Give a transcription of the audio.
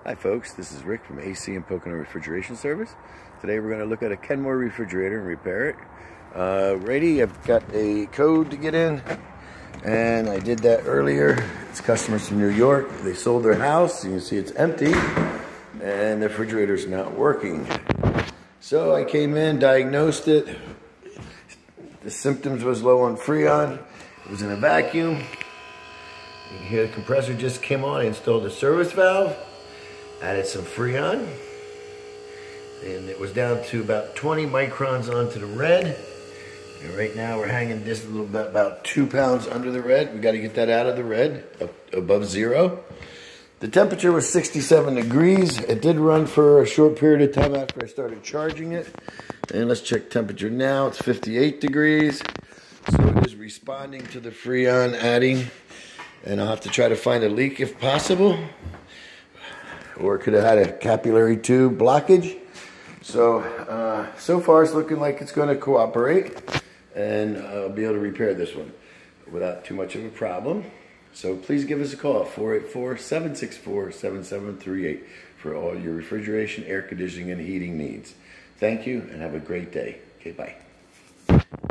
Hi folks, this is Rick from AC and Pocono Refrigeration Service. Today we're going to look at a Kenmore refrigerator and repair it. Ready, I've got a code to get in, and I did that earlier. It's customers from New York. They sold their house. You can see it's empty, and the refrigerator's not working. So I came in, diagnosed it. The symptoms was low on Freon. It was in a vacuum. You can hear the compressor just came on. I installed a service valve. Added some Freon, and it was down to about 20 microns onto the red. And right now we're hanging just a little bit, about 2 pounds under the red. We got to get that out of the red, up above zero. The temperature was 67 degrees. It did run for a short period of time after I started charging it. And let's check temperature now. It's 58 degrees. So it is responding to the Freon adding. And I'll have to try to find a leak if possible. Or it could have had a capillary tube blockage. So, so far it's looking like it's going to cooperate, and I'll be able to repair this one without too much of a problem. So please give us a call, 484-764-7738, for all your refrigeration, air conditioning, and heating needs. Thank you, and have a great day. Okay, bye.